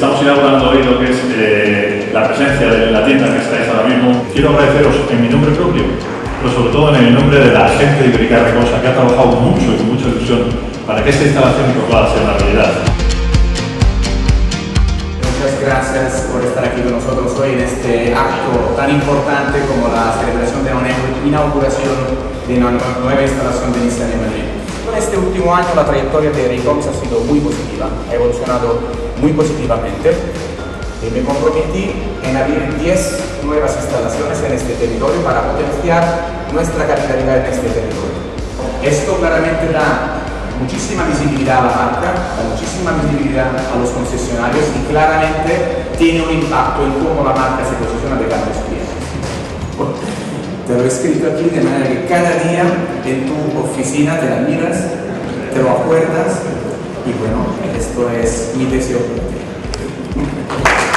Estamos inaugurando hoy lo que es la presencia de la tienda que estáis ahora mismo. Quiero agradeceros en mi nombre propio, pero sobre todo en el nombre de la gente de Iberica Recosa, que ha trabajado mucho y con mucha ilusión para que esta instalación pueda ser una realidad. Muchas gracias por estar aquí con nosotros hoy en este acto tan importante como la celebración de una inauguración de una nueva instalación de Nissan en Madrid. En este último año la trayectoria de Recoms ha sido muy positiva, ha evolucionado muy positivamente y me comprometí en abrir 10 nuevas instalaciones en este territorio para potenciar nuestra capitalidad en este territorio. Esto claramente da muchísima visibilidad a la marca, da muchísima visibilidad a los concesionarios y claramente tiene un impacto en cómo la marca se posiciona de cara a los clientes. Te lo he escrito aquí de manera que cada día en tu oficina te la miras, te lo acuerdas y bueno, esto es mi deseo.